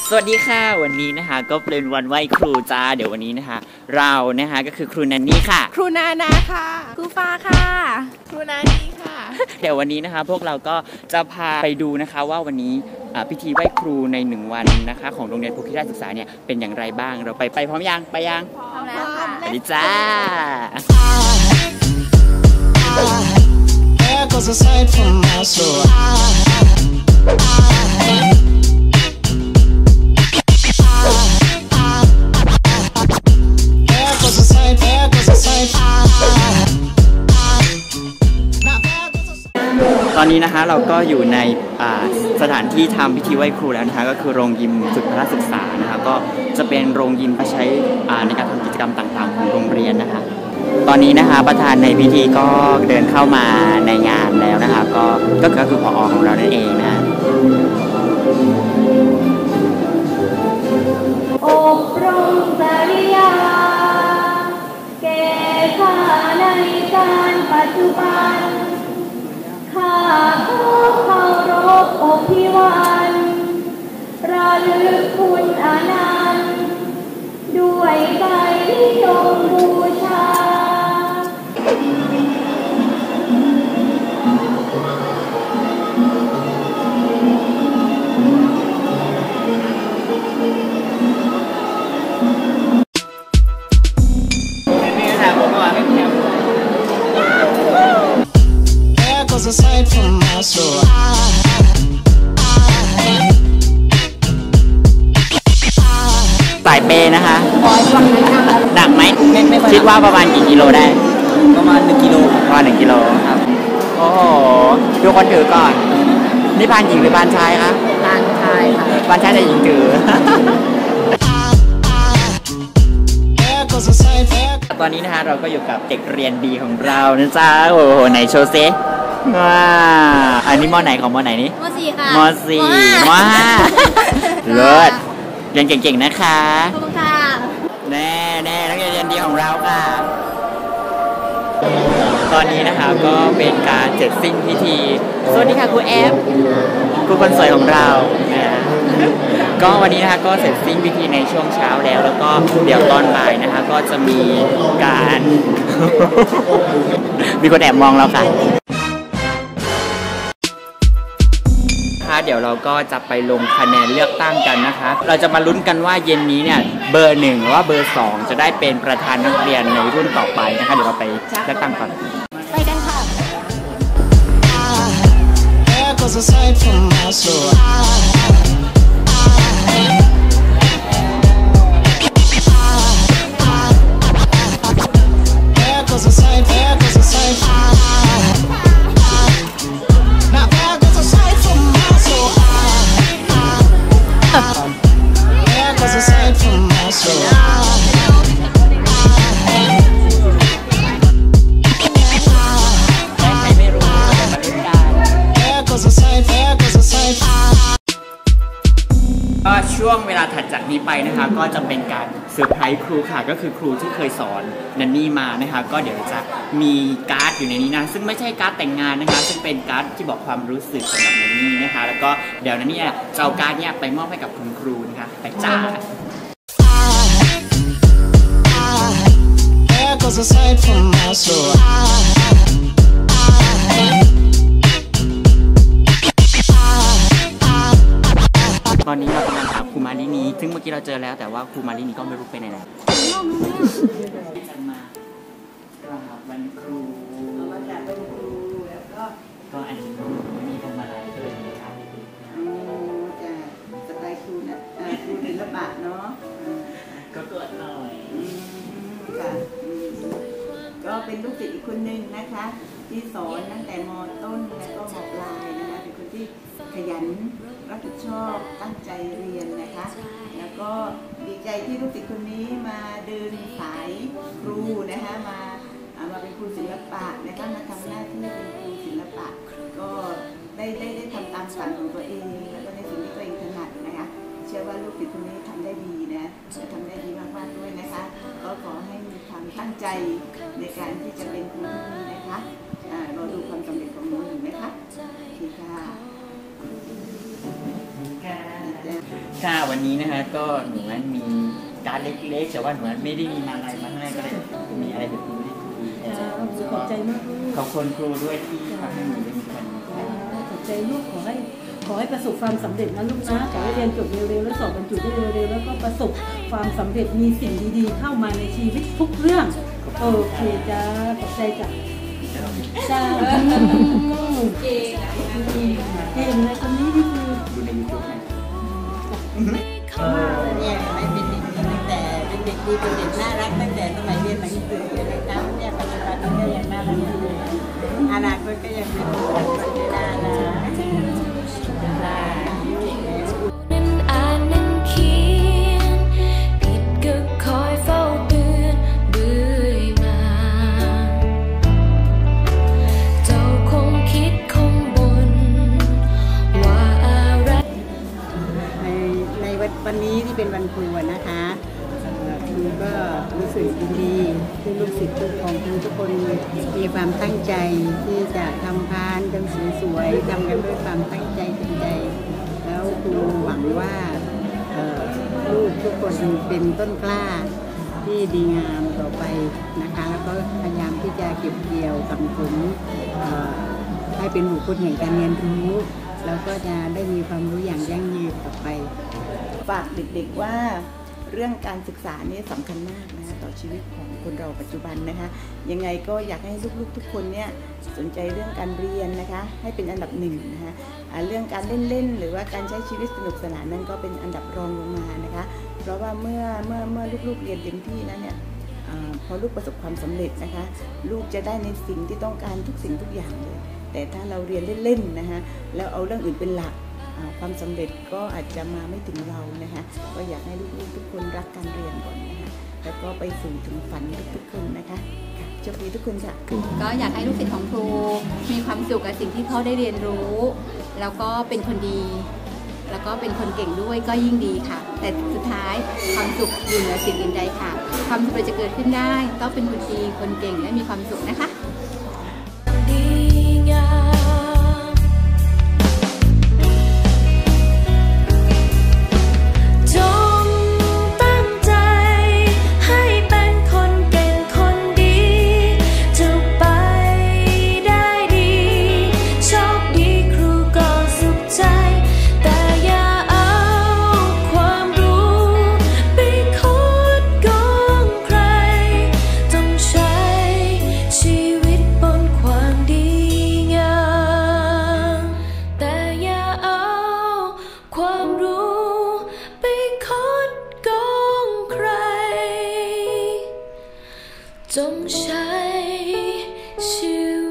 สวัสดีค่ะวันนี้นะคะก็เป็นวันไหว้ครูจ้าเดี๋ยววันนี้นะคะเรานะคะก็คือครูนันนี่ค่ะครูนานาค่ะครูฟ้าค่ะครูนานีค่ะเดี๋ยววันนี้นะคะพวกเราก็จะพาไปดูนะคะว่าวันนี้พิธีไหว้ครูใน1วันนะคะของโรงเรียนภูคิราชศึกษาเนี่ยเป็นอย่างไรบ้างเราไปพร้อมยังไปยังพร้อมแล้วค่ะสวัสดีจ้าตอนนี้นะคะเราก็อยู่ในสถานที่ทำพิธีไหว้ครูแล้วนะคะก็คือโรงยิมฝึกพละศึกษานะคะก็จะเป็นโรงยิมที่ใช้ในการทำกิจกรรมต่างๆของโรงเรียนนะคะตอนนี้นะคะประธานในพิธีก็เดินเข้ามาในงานแล้วนะคะก็คือผอ.ของเรานั่นเองนะอบรมจริยาแก่ข้าในการปัจจุบันข้าผู้เคารพองค์พิวันระลึกคุณอนันต์ด้วยใจนิยมบูชา aside from my soul สายเปนะคะหนักไหมคิดว่าประมาณกี่กิโลได้ประมาณ1กิโลประมาณ1กิโลครับโอ้โหดูคนถือก่อนนี่พานหญิงหรือพานชายคะพานชายค่ะพานชายแต่หญิงถือตอนนี้นะคะเราก็อยู่กับเด็กเรียนดีของเรานะจ๊ะโอ้โหไหนโชว์ซิว้าอันนี้ม.ไหนของม.ไหนนี่ม.4 ค่ะม.4 ว้าเลิศเรียนเก่งๆนะคะขอบคุณค่ะแน่นักเรียนดีของเราค่ะตอนนี้นะคะก็เป็นการเสร็จสิ้นพิธีสวัสดีค่ะครูแอฟครูคนสวยของเราก็วันนี้นะคะก็เสร็จสิ้นพิธีในช่วงเช้าแล้วก็เดี๋ยวตอนบ่ายนะคะก็จะมีการ มีคนแอบมองเราค่ะเดี๋ยวเราก็จะไปลงคะแนนเลือกตั้งกันนะคะเราจะมาลุ้นกันว่าเย็นนี้เนี่ยเบอร์1หรือว่าเบอร์2จะได้เป็นประธานนักเรียนในรุ่นต่อไปนะคะเดี๋ยวเราไปเลือกตั้งก่อนไปกันค่ะช่วงเวลาถัดจากนี้ไปนะคะก็จะเป็นการเซอร์ไพรส์ครูค่ะก็คือครูที่เคยสอนนันนี่มานะคะก็เดี๋ยวจะมีการ์ดอยู่ในนี้นะซึ่งไม่ใช่การ์ดแต่งงานนะคะซึ่งเป็นการ์ดที่บอกความรู้สึกสำหรับนันนี่นะคะแล้วก็เดี๋ยวนันนี่จะเอาการ์ดเนี่ยไปมอบให้กับคุณครูนะคะไปจ้าตอนนี้เรากำลังหาครูมาลินีซึ่งเมื่อกี้เราเจอแล้วแต่ว่าครูมาลินีก็ไม่รู้ไปไหนแล้วจะมากราบวันครูแล้วก็อันนี้มีทำอะไรเลยครับจะสไตล์ครูนะครูศิลปะเนาะก็เกิดหน่อยค่ะก็เป็นลูกศิษย์อีกคนนึงนะคะที่สอนตั้งแต่ม.ต้นและก็ม.ปลายนะคะเป็นคนที่ขยันรับผิดชอบตั้งใจเรียนนะคะแล้วก็ดีใจที่ลูกศิษย์คนนี้มาเดินสายครูนะคะมาเป็นครูศิลปะนะคะมาทำหน้าที่เป็นครูศิลปะก็ได้ทำตามฝันของตัวเองแล้วก็ในสิ่งที่ตัวเองถนัดนะคะเชื่อว่าลูกศิษย์คนนี้ทำได้ดีนะจะทำได้ดีมากๆด้วยนะคะก็ขอให้มีความตั้งใจในการที่จะเป็นครูที่ดีนะคะรอดูความสำเร็จของหนูอยู่นะคะโอเคค่ะค่ะวันนี้นะคะก็หนูนั้นมีการเล็กๆแต่ว่าหนูนั้นไม่ได้มีมาอะไรมาให้ก็เลยมีอะไรแบบนี้ขอบใจมากลูกขอบคุณครูด้วยที่ทำให้หนูได้มีวันนี้ขอบใจลูกขอให้ประสบความสำเร็จนะลูกนะขอให้เรียนจบเร็วๆแล้วสอบบรรจุได้เร็วๆแล้วก็ประสบความสำเร็จมีสิ่งดีๆเข้ามาในชีวิตทุกเรื่องโอเคจ้าขอบใจจ้ะจ้าเก่งนะคนนี้นี่คือดูใน YouTube นะเนี่ยไม่เป็นเด็กดีตั้งแต่เป็นเด็กดีเป็นเด็กน่ารักตั้งแต่สมัยเรียนหนังสือนะคะเนี่ยปัจจุบันนี้ก็ยังน่ารักอยู่อนาคตก็ยังเป็นคนที่น่ารักนั้นอ่านนั้นเขียนผิดก็คอยเฝ้าเตือนเรื่อยมาเจ้าคงคิดคงบ่นว่าอะไรในวันนี้ที่เป็นวันครูนะคะครูก็รู้สึกยินดีที่ลูกศิษย์ของครูทุกคนมีความตั้งใจที่จะทำพานกันสวยๆทำกันด้วยความตั้งใจจริงใจแล้วครูหวังว่าลูกทุกคนเป็นต้นกล้าที่ดีงามต่อไปนะคะแล้วก็พยายามที่จะเก็บเกี่ยวสำผลให้เป็นบุคคลแห่งการเรียนรู้แล้วก็จะได้มีความรู้อย่างยั่งยืนต่อไปฝากเด็กๆว่าเรื่องการศึกษานี่สำคัญมากนะคะต่อชีวิตของคนเราปัจจุบันนะคะยังไงก็อยากให้ลูกๆทุกคนเนี่ยสนใจเรื่องการเรียนนะคะให้เป็นอันดับหนึ่งนะคะเรื่องการเล่นๆหรือว่าการใช้ชีวิตสนุกสนานนั่นก็เป็นอันดับรองลงมานะคะเพราะว่าเมื่อลูกๆเรียนเต็มที่แล้วเนี่ยพอลูกประสบความสำเร็จนะคะลูกจะได้ในสิ่งที่ต้องการทุกสิ่งทุกอย่างเลยแต่ถ้าเราเรียนเล่นๆนะคะแล้วเอาเรื่องอื่นเป็นหลักความสำเร็จก็อาจจะมาไม่ถึงเรานะคะก็อยากให้ลูกๆทุกคนรักการเรียนก่อนนะคะแล้วก็ไปสู่ถึงฝันทุกๆคนนะคะโชคดีทุกคนค่ะก็อยากให้ลูกศิษย์ของครูมีความสุขกับสิ่งที่เขาได้เรียนรู้แล้วก็เป็นคนดีแล้วก็เป็นคนเก่งด้วยก็ยิ่งดีค่ะแต่สุดท้ายความสุขอยู่เหนือสิ่งอื่นใดค่ะความสำเร็จจะเกิดขึ้นได้ต้องเป็นคนดีคนเก่งและมีความสุขนะคะจงใช้ชีวิต